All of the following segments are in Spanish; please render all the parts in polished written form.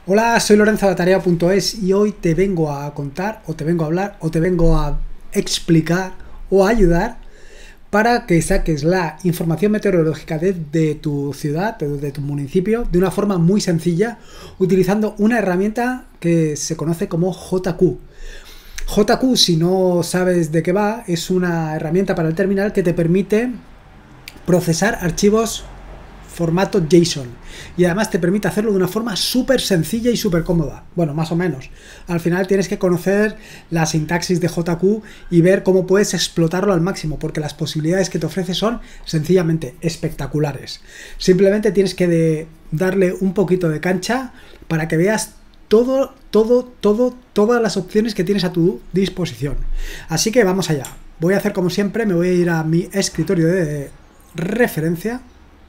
Hola, soy Lorenzo de Tarea.es y hoy te vengo a contar, o te vengo a hablar, o te vengo a explicar o a ayudar para que saques la información meteorológica de tu ciudad, de tu municipio, de una forma muy sencilla, utilizando una herramienta que se conoce como JQ. JQ, si no sabes de qué va, es una herramienta para el terminal que te permite procesar archivos formato JSON y además te permite hacerlo de una forma súper sencilla y súper cómoda. Bueno, más o menos. Al final tienes que conocer la sintaxis de JQ y ver cómo puedes explotarlo al máximo, porque las posibilidades que te ofrece son sencillamente espectaculares. Simplemente tienes que darle un poquito de cancha para que veas todas las opciones que tienes a tu disposición. Así que vamos allá. Voy a hacer como siempre, me voy a ir a mi escritorio de referencia.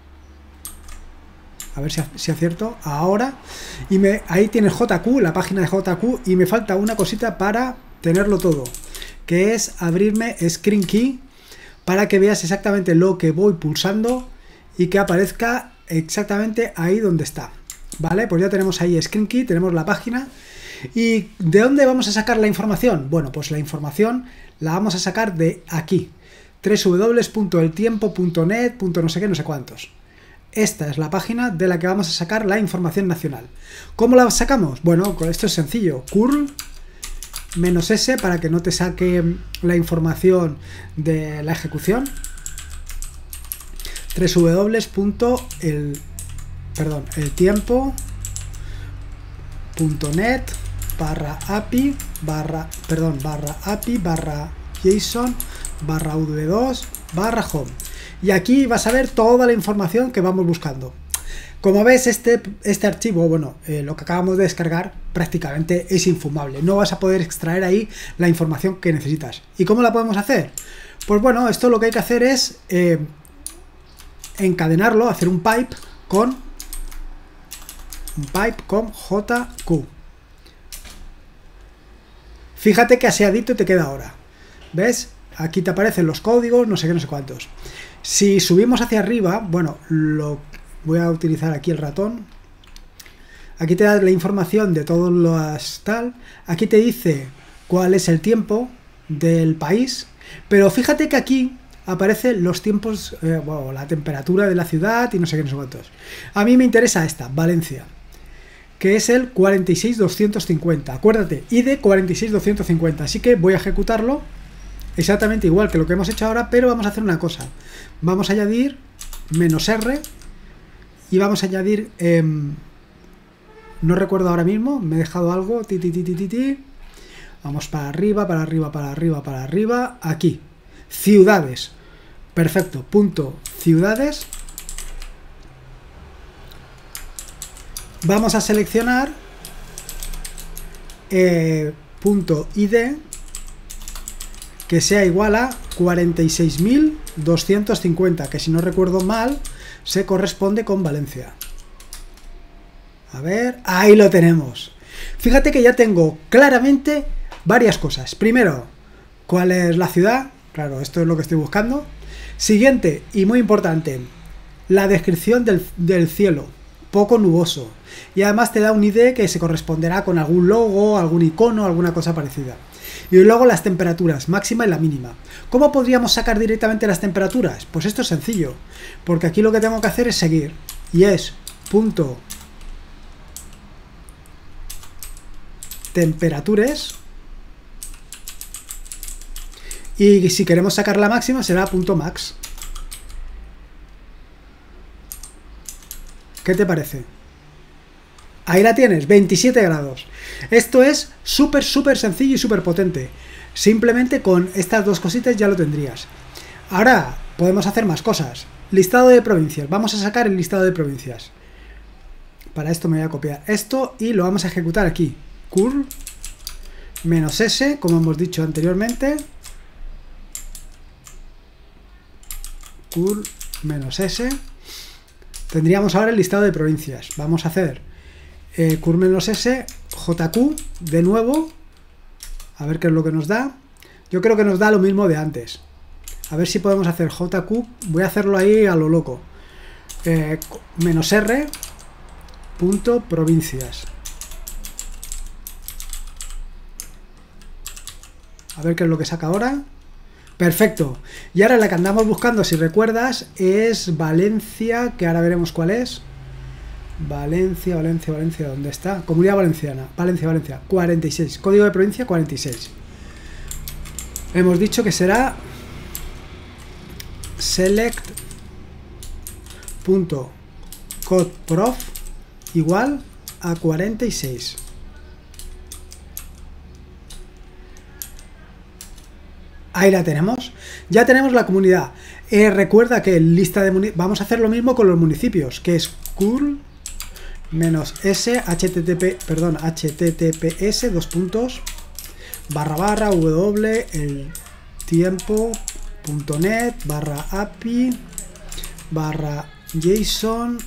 A ver si acierto ahora. Y ahí tienes JQ, la página de JQ. Y me falta una cosita para tenerlo todo, que es abrirme Screen Key para que veas exactamente lo que voy pulsando y que aparezca exactamente ahí donde está. Vale, pues ya tenemos ahí Screen Key, tenemos la página. ¿Y de dónde vamos a sacar la información? Bueno, pues la información la vamos a sacar de aquí. www.eltiempo.net. no sé qué, no sé cuántos. Esta es la página de la que vamos a sacar la información nacional. ¿Cómo la sacamos? Bueno, esto es sencillo. curl -s para que no te saque la información de la ejecución. eltiempo.net /API JSON /v2 /home. Y aquí vas a ver toda la información que vamos buscando. Como ves, este archivo, bueno, lo que acabamos de descargar prácticamente es infumable. No vas a poder extraer ahí la información que necesitas. ¿Y cómo la podemos hacer? Pues bueno, esto lo que hay que hacer es encadenarlo, hacer un pipe con JQ. Fíjate que aseadito te queda ahora. ¿Ves? Aquí te aparecen los códigos, no sé qué, no sé cuántos. Si subimos hacia arriba, bueno, voy a utilizar aquí el ratón. Aquí te da la información de todos los tal. Aquí te dice cuál es el tiempo del país. Pero fíjate que aquí aparecen los tiempos, bueno, la temperatura de la ciudad y no sé qué, no sé cuántos. A mí me interesa esta, Valencia, que es el 46250. Acuérdate, ID 46250. Así que voy a ejecutarlo. Exactamente igual que lo que hemos hecho ahora, pero vamos a hacer una cosa. Vamos a añadir -R y vamos a añadir, no recuerdo ahora mismo, me he dejado algo, vamos para arriba, para arriba, para arriba, para arriba, aquí, ciudades, perfecto, punto ciudades. Vamos a seleccionar punto ID que sea igual a 46.250, que si no recuerdo mal, se corresponde con Valencia. A ver, ahí lo tenemos. Fíjate que ya tengo claramente varias cosas. Primero, ¿cuál es la ciudad? Claro, esto es lo que estoy buscando. Siguiente, y muy importante, la descripción del cielo, poco nuboso. Y además te da un ID que se corresponderá con algún logo, algún icono, alguna cosa parecida. Y luego las temperaturas, máxima y la mínima. ¿Cómo podríamos sacar directamente las temperaturas? Pues esto es sencillo, porque aquí lo que tengo que hacer es seguir, y es punto temperatures, y si queremos sacar la máxima será punto max. ¿Qué te parece? Ahí la tienes, 27 grados. Esto es súper sencillo y súper potente. Simplemente con estas dos cositas ya lo tendrías. Ahora podemos hacer más cosas. Listado de provincias. Vamos a sacar el listado de provincias. Para esto me voy a copiar esto y lo vamos a ejecutar aquí. curl -s, como hemos dicho anteriormente. curl -s. Tendríamos ahora el listado de provincias. Vamos a hacer curl -s, JQ de nuevo, a ver qué es lo que nos da. Yo creo que nos da lo mismo de antes. A ver si podemos hacer JQ, voy a hacerlo ahí a lo loco. -R punto provincias. A ver qué es lo que saca ahora. Perfecto. Y ahora la que andamos buscando, si recuerdas, es Valencia, que ahora veremos cuál es. Valencia, ¿dónde está? Comunidad Valenciana. Valencia. 46. Código de provincia 46. Hemos dicho que será select.codeprof igual a 46. Ahí la tenemos. Ya tenemos la comunidad. Recuerda que lista de vamos a hacer lo mismo con los municipios, que es curl -s https // el tiempo.net /api /json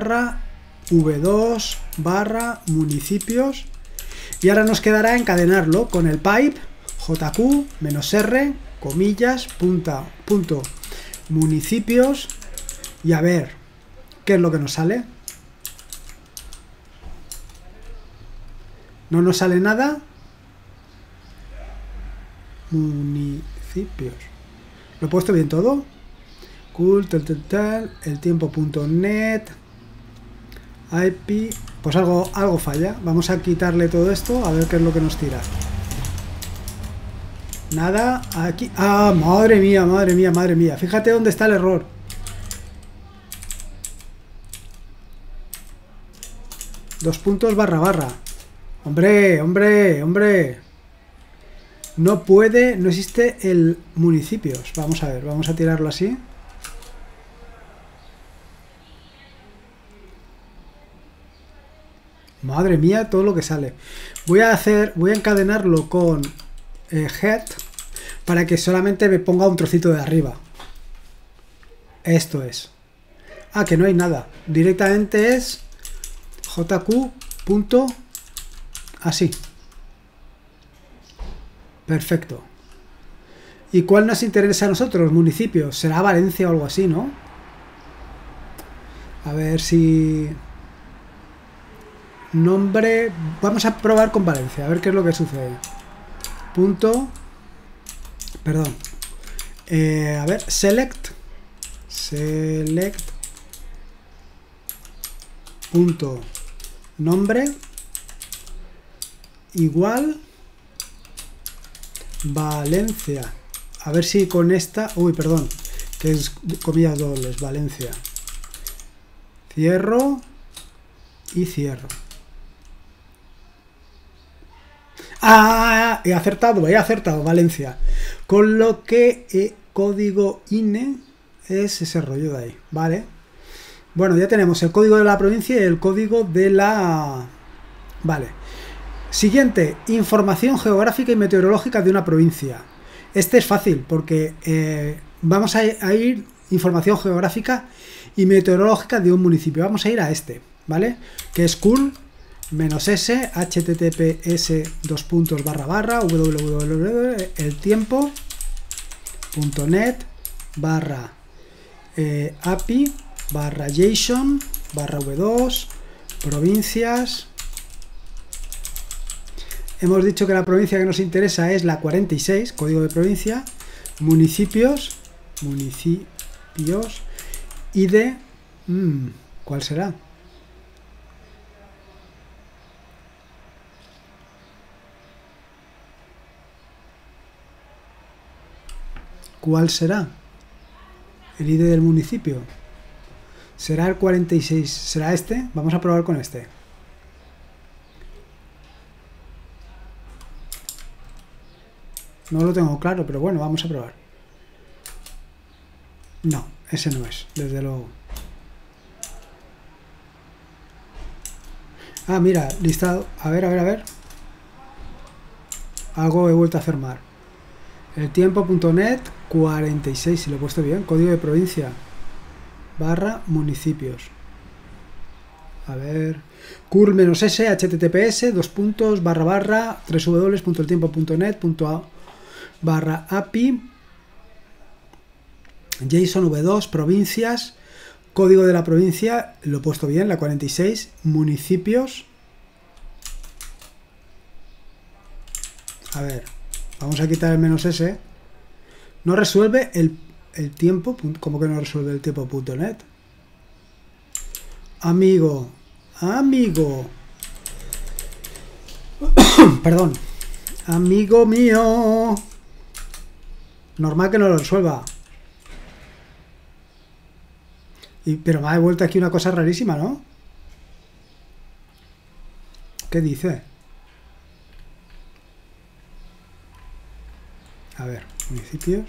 /v2 /municipios, y ahora nos quedará encadenarlo con el pipe jq -r comillas punto municipios, y a ver qué es lo que nos sale. No nos sale nada. Municipios. ¿Lo he puesto bien todo? Cool, el tiempo.net IP. Pues algo falla. Vamos a quitarle todo esto a ver qué es lo que nos tira. Nada, aquí. ¡Ah! Madre mía. Fíjate dónde está el error. Dos puntos //. Hombre. No puede, no existe el municipios. Vamos a ver, vamos a tirarlo así. Madre mía, todo lo que sale. Voy a encadenarlo con head para que solamente me ponga un trocito de arriba. Esto es. Ah, que no hay nada. Directamente es jq. Así. Perfecto. ¿Y cuál nos interesa a nosotros? Municipios. Será Valencia o algo así, ¿no? A ver si... Nombre... Vamos a probar con Valencia, a ver qué es lo que sucede. Punto... Perdón. A ver, select... Punto... Nombre... Igual... Valencia. A ver si con esta... Uy, perdón. Que es comillas dobles. Valencia. Cierro. Y cierro. ¡Ah! He acertado. Valencia. Con lo que código INE es ese rollo de ahí. Vale. Bueno, ya tenemos el código de la provincia y el código de la... Vale. Siguiente, información geográfica y meteorológica de una provincia. Este es fácil porque vamos a ir información geográfica y meteorológica de un municipio. Vamos a ir a este, ¿vale? Que es curl -s https // el tiempo.net /api /json /v2 provincias. Hemos dicho que la provincia que nos interesa es la 46, código de provincia, municipios, y de... ¿cuál será? ¿Cuál será? El ID del municipio. ¿Será el 46? ¿Será este? Vamos a probar con este. No lo tengo claro, pero bueno, vamos a probar. No, ese no es, desde luego. Ah, mira, listado. A ver. Algo he vuelto a hacer mal. El tiempo.net 46, si lo he puesto bien. Código de provincia /municipios. A ver. curl -s https www.eltiempo.net /api JSON V2 provincias, código de la provincia, lo he puesto bien, la 46, municipios. A ver, Vamos a quitar el menos S. No resuelve el tiempo. ¿Cómo que no resuelve el tiempo.net? Amigo. Perdón. Amigo mío. Normal que no lo resuelva. Pero me ha devuelto aquí una cosa rarísima, ¿no? ¿Qué dice? A ver, municipios.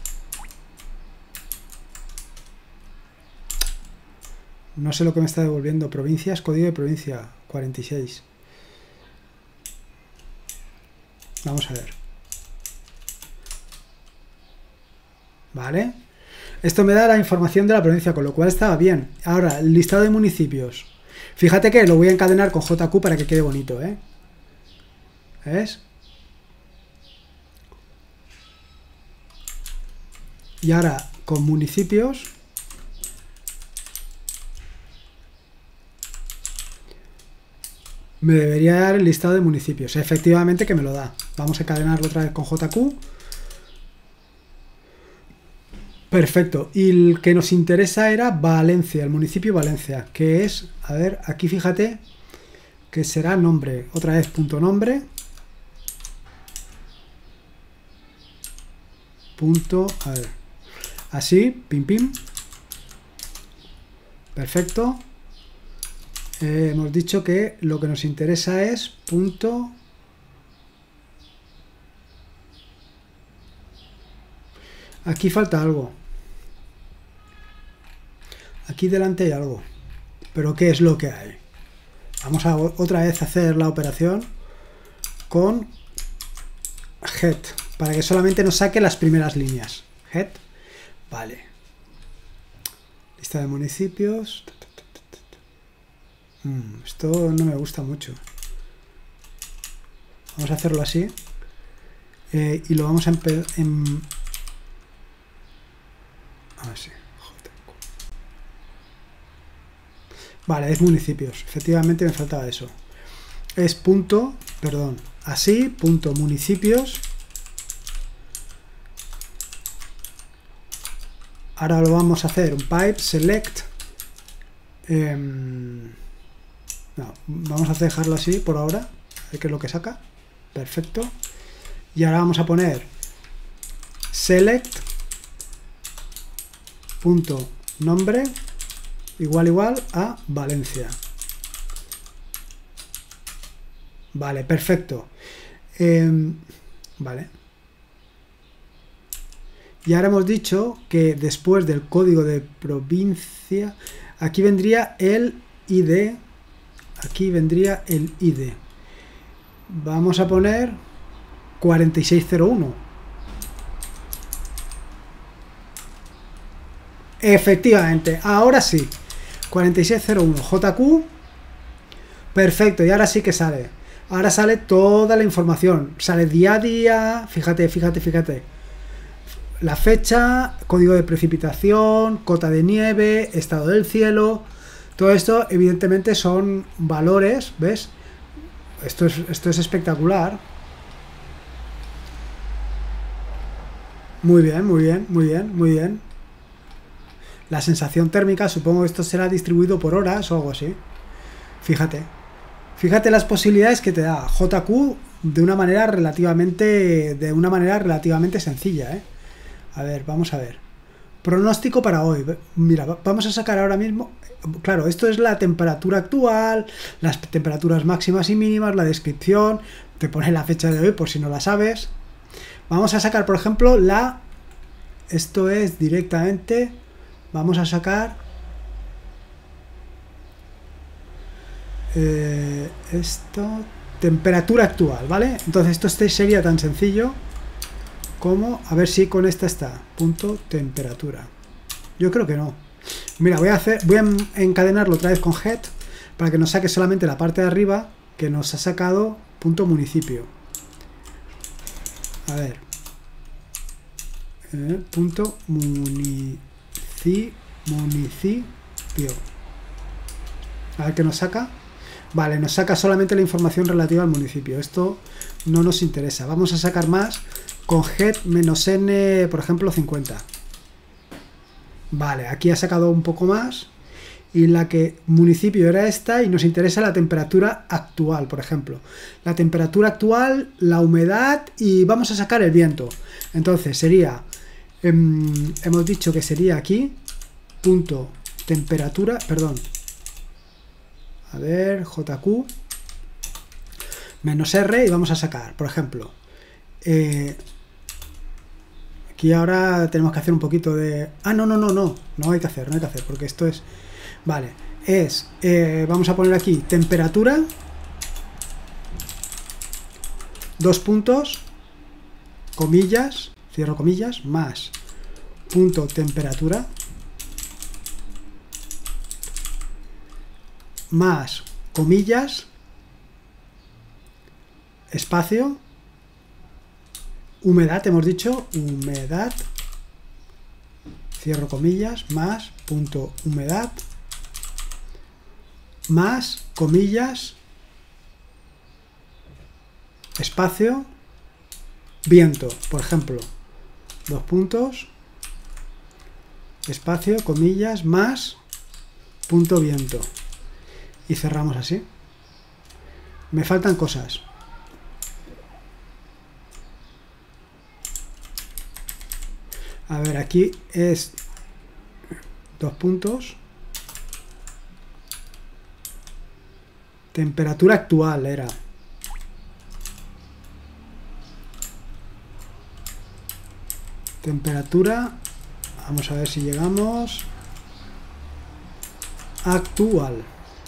No sé lo que me está devolviendo. Provincias, código de provincia, 46. Vamos a ver. Vale. Esto me da la información de la provincia, con lo cual estaba bien. Ahora, el listado de municipios. Fíjate que lo voy a encadenar con JQ para que quede bonito, ¿eh? ¿Ves? Y ahora, con municipios, me debería dar el listado de municipios. Efectivamente que me lo da. Vamos a encadenarlo otra vez con JQ. Perfecto. Y el que nos interesa era Valencia, el municipio Valencia, que es, a ver, aquí fíjate, que será nombre. Otra vez punto nombre. Punto, a ver, así, pim pim. Perfecto. Hemos dicho que lo que nos interesa es punto. Aquí falta algo. Aquí delante hay algo. ¿Pero qué es lo que hay? Vamos a otra vez hacer la operación con head, para que solamente nos saque las primeras líneas. Head. Vale. Lista de municipios. Esto no me gusta mucho. Vamos a hacerlo así. Y lo vamos a así. Vale, es municipios. Efectivamente me faltaba eso. Es punto, perdón, así, punto municipios. Ahora lo vamos a hacer un pipe select. No, vamos a dejarlo así por ahora. A ver qué es lo que saca. Perfecto. Y ahora vamos a poner select punto nombre igual a Valencia. Vale, perfecto. Vale. Y ahora hemos dicho que después del código de provincia, aquí vendría el ID. Aquí vendría el ID. Vamos a poner 4601. Efectivamente, ahora sí. 4601 JQ. Perfecto, y ahora sí que sale. Ahora sale toda la información. Sale día a día. Fíjate. La fecha, código de precipitación, cota de nieve, estado del cielo. Todo esto evidentemente son valores, ¿ves? Esto es espectacular. Muy bien. La sensación térmica, supongo que esto será distribuido por horas o algo así. Fíjate las posibilidades que te da JQ de una manera relativamente sencilla, ¿eh? A ver, vamos a ver. Pronóstico para hoy. Mira, vamos a sacar ahora mismo. Claro, esto es la temperatura actual, las temperaturas máximas y mínimas, la descripción. Te pone la fecha de hoy por si no la sabes. Vamos a sacar, por ejemplo, esto es directamente. Vamos a sacar. Temperatura actual, ¿vale? Entonces esto sería tan sencillo como, a ver si con esta está, punto temperatura. Yo creo que no. Mira, voy a encadenarlo otra vez con head para que nos saque solamente la parte de arriba que nos ha sacado punto municipio. A ver. Punto municipio. A ver qué nos saca. Vale, nos saca solamente la información relativa al municipio. Esto no nos interesa. Vamos a sacar más con head-n, por ejemplo, 50. Vale, aquí ha sacado un poco más. Y la que municipio era esta y nos interesa la temperatura actual, por ejemplo. La temperatura actual, la humedad y vamos a sacar el viento. Entonces sería, hemos dicho que sería aquí, punto temperatura, perdón. A ver, JQ menos R y vamos a sacar, por ejemplo, aquí ahora tenemos que hacer un poquito de... Ah, no hay que hacer, porque esto es... Vale, es... vamos a poner aquí temperatura, dos puntos, comillas, cierro comillas, más punto temperatura, más comillas, espacio, humedad, hemos dicho, humedad, cierro comillas, más punto humedad, más comillas, espacio, viento, por ejemplo, dos puntos, espacio, comillas, más punto viento. Y cerramos así. Me faltan cosas. A ver, aquí es dos puntos. Temperatura actual era. Temperatura. Vamos a ver si llegamos. Actual.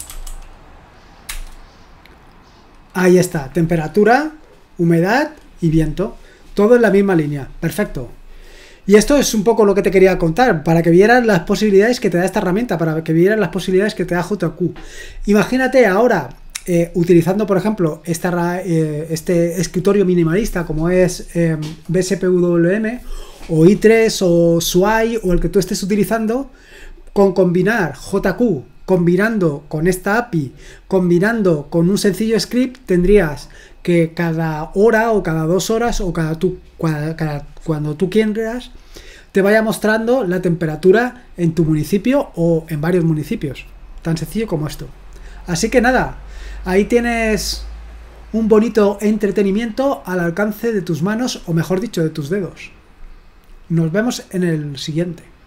Ahí está, temperatura, humedad y viento. Todo en la misma línea. Perfecto. Y esto es un poco lo que te quería contar, para que vieras las posibilidades que te da esta herramienta, para que vieras las posibilidades que te da JQ. Imagínate ahora, utilizando, por ejemplo, este escritorio minimalista como es BSPWM o i3 o SWI o el que tú estés utilizando, con combinar JQ, combinando con esta API, combinando con un sencillo script, tendrías que cada hora o cada 2 horas o cuando tú quieras, te vaya mostrando la temperatura en tu municipio o en varios municipios. Tan sencillo como esto. Así que nada, ahí tienes un bonito entretenimiento al alcance de tus manos, o mejor dicho, de tus dedos. Nos vemos en el siguiente.